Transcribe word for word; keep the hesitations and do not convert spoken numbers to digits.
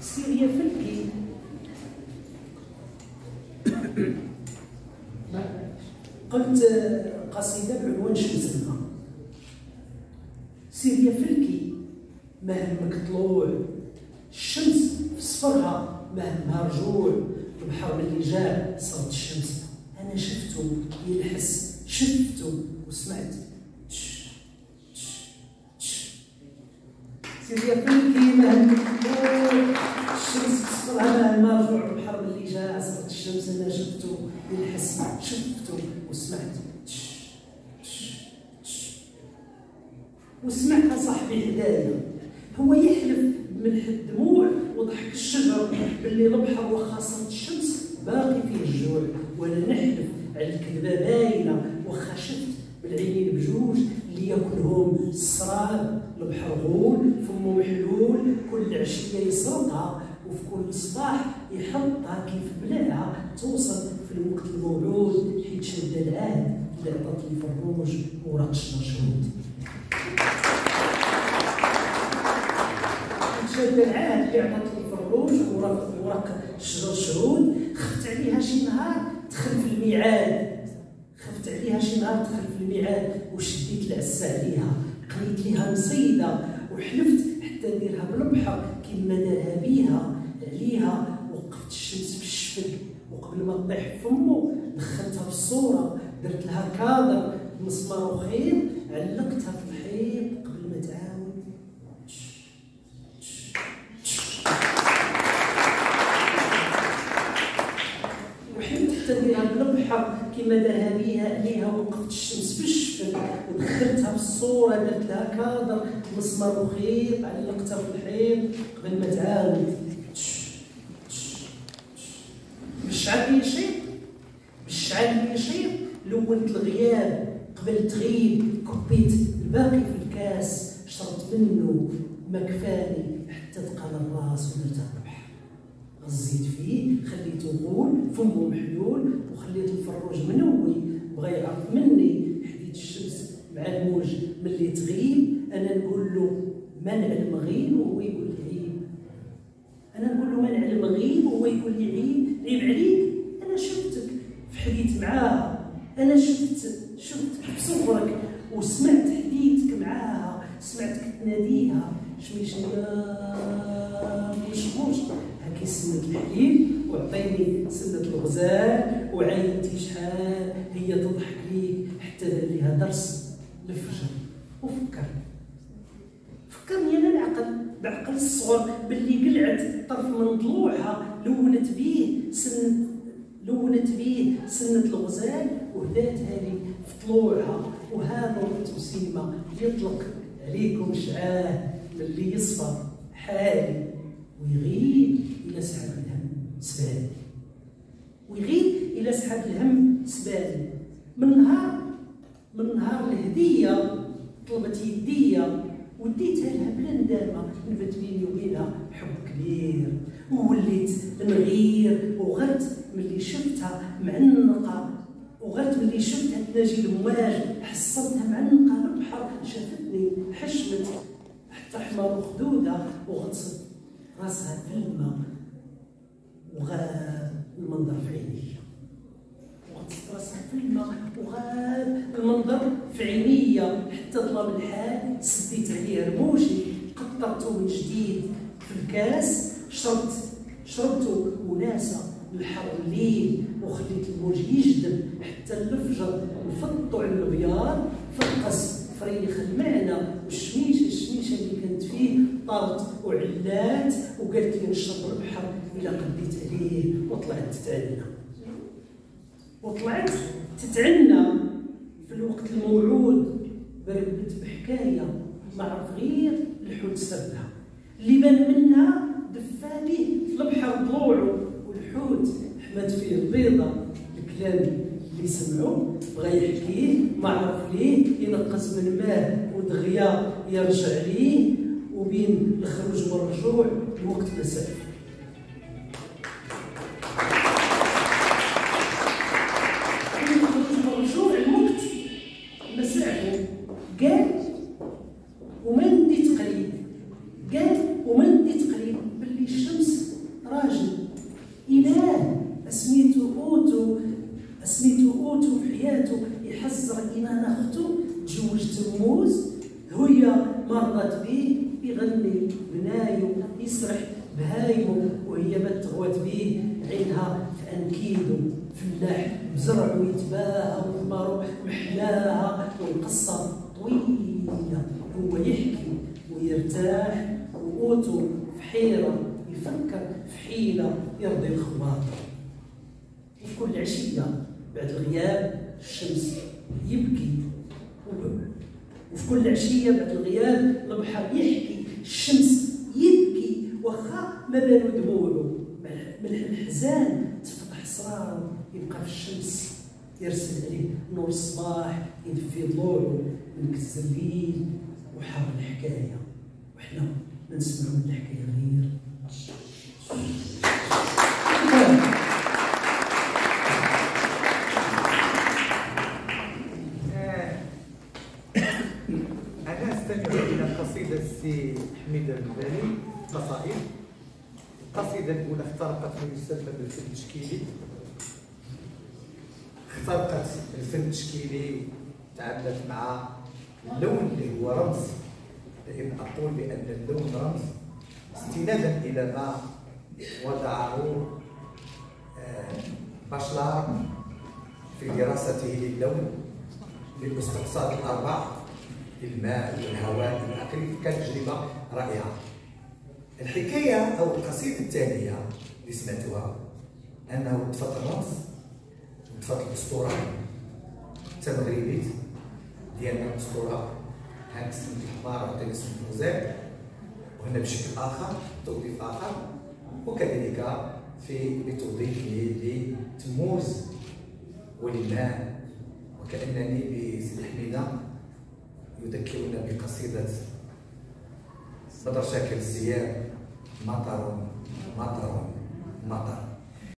سيريا فلكي قلت قصيدة بعنوان شمس الماء. سيريا فلكي ما همك طلوع الشمس في صفرها، ما همها رجوع البحر ملي جا صارت الشمس. أنا شفتو يلحس، شفتو وسمعت تش تش تش. سيريا فلكي ما همك طلوع الشمس في صفرها، ما همها رجوع البحر ملي جا صارت الشمس. أنا شفتو يلحس، شفتو وسمعت تش تش تش. وسمعت صاحبي هدايا هو يحلف بملح الدموع وضحك الشجر باللي البحر واخا صارت الشمس باقي فيه الجوع. وانا نحلف على الكذبه باينه واخا شفت بالعينين بجوج اللي ياكلهم السراب. البحر غول فمو محلول، كل عشيه يسرقها وفي كل صباح يحطها كيف بلاها توصل في الوقت الموعود. حيت شد العهد اللي عطات لي فروج وراق الشرشود. شد العهد اللي عطات لي فروج وراق الشجر شهود. خفت عليها شي نهار دخل في الميعاد، خفت عليها شي نهار دخل في الميعاد وشديت العسه عليها. قنيت ليها مصيده وحلفت حتى نديرها بالبحر كيما دارها بيها عليها. وقفت الشمس في الشفق وقبل ما تطيح فمو دخلتها في الصوره، درت لها كادر بمسمار وخيط علقتها في الحيط قبل ما تعاود. وحلمت حتى نديرها بالبحر كيما دارها بيها عليها. وقفت الشمس في الشفق ودخلتها في الصوره، درت لها كادر بمسمار وخيط علقتها في الحيط قبل ما تعاود. بالشعل لي شيط بالشعل لي شيط لونت الغياب قبل تغيب. كبيت الباقي في الكاس شربت منه ما كفاني حتى تقال الراس ودرتها الربح. غزيت فيه خليته غول فمو محلول وخليت الفروج منوي بغا يعرف مني. حديت الشمس مع الموج ملي تغيب. انا نقول له ما نعلم غيب وهو يقول لي عيب. انا نقول له ما نعلم غيب وهو يقول لي عيب. عيب عليك، انا شفتك في حديت معاها. انا شفت شفتك في صغرك وسمعت حديتك معاها، سمعتك تناديها شويش وش وش هاكي سنة الحليب وعطيني سنة الغزال وعينتي شحال هي تضحك ليك حتى دار ليها درس الفجر. وفكر فكرني انا العقل بعقل الصغر باللي قلعت طرف من ضلوعها لونت بيه سنة لونت بيه سنة الغزال وهداتها لي في طلوعها. وهذا وقت وسيمة يطلق عليكم شعاه ملي يصفى حالي ويغيب إلى سحب الهم سبالي. ويغيب إلى سحب الهم سبالي. من نهار من نهار الهدية طلبت يديا وديتها لها بلا ندامة. نبت بيني وبينها حب كبير ووليت نغير وغرت ملي شفتها معنقة. وغرت ملي شفتها تناجي المواج حصلتها معنقة. البحر شافتني حشمت حتى حمر وخدودة وغطست راسها في الماء وغاب المنظر في عينيا. وغطست راسها في الماء وغاب المنظر في عينيا حتى ظلام الحال. سديت عليه رموشي قطرته من جديد في الكاس. شربت شربته وناسة الحر الليل وخليت الموج يجذب حتى الفجر نفضوا على البياض. فقس فريخ المعنى والشميشه الشميشه اللي كانت فيه طارت وعلات وقالت لي نشرب البحر الا قديت عليه. وطلعت تتعنى وطلعت تتعنى في الوقت الموعود. بربت بحكايه ما عرف غير الحوت سردها اللي بان منها دفالي في البحر ضلوعه. والحوت حمد فيه البيضه الكلام اللي سمعوا بغا يحكيه ما عرف ليه. ينقص من ماه ودغيا يرجع ليه وبين الخروج والرجوع الوقت مسافه. بين الخروج والرجوع الوقت مسافه. قال وما ندي تقريب قال وما ندي تقريب باللي الشمس كيسرح بهايمو وهي ما تغوت به عينها في انكيدو فلاح بزرع ويتباهى وثمارو محلاها والقصه طويله. هو يحكي ويرتاح وقوته في حيره يفكر في حيله يرضي الخواطر. وفي كل عشيه بعد الغياب الشمس يبكي، وفي كل عشيه بعد الغياب البحر يحكي الشمس يبكي. واخا ما بالو دموعو من الحزان تفتح اسراره يبقى في الشمس يرسل عليه نور الصباح يدفي ضلوعو من كز الليل وحار الحكايه. وحنا ما نسمعو من الحكايه غير أنا أستمع إلى قصيدة السي حميد البالي قصائد. القصيدة الأولى اخترقت من يسمى بالفن التشكيلي. اخترقت الفن التشكيلي تعاملت مع اللون اللي هو رمز. دائما أقول بأن اللون رمز استنادا إلى ما وضعه باشلار في دراسته للون للاستقصاد الأربع: الماء والهواء والأقل. كانت تجربة رائعة. الحكاية أو القصيدة الثانية اللي سمعتوها أنه طفت الرمز وطفت الأسطورة التمغربية ديالنا. الأسطورة هاك اسم الحمار وعطينا اسم الغزال، وهنا بشكل آخر توظيف آخر، وكذلك في بتوظيف لتموز وللماء. وكأنني بسيدي حميدة يذكرنا بقصيدة بدر شاكر الزياب: مطر مطر مطر.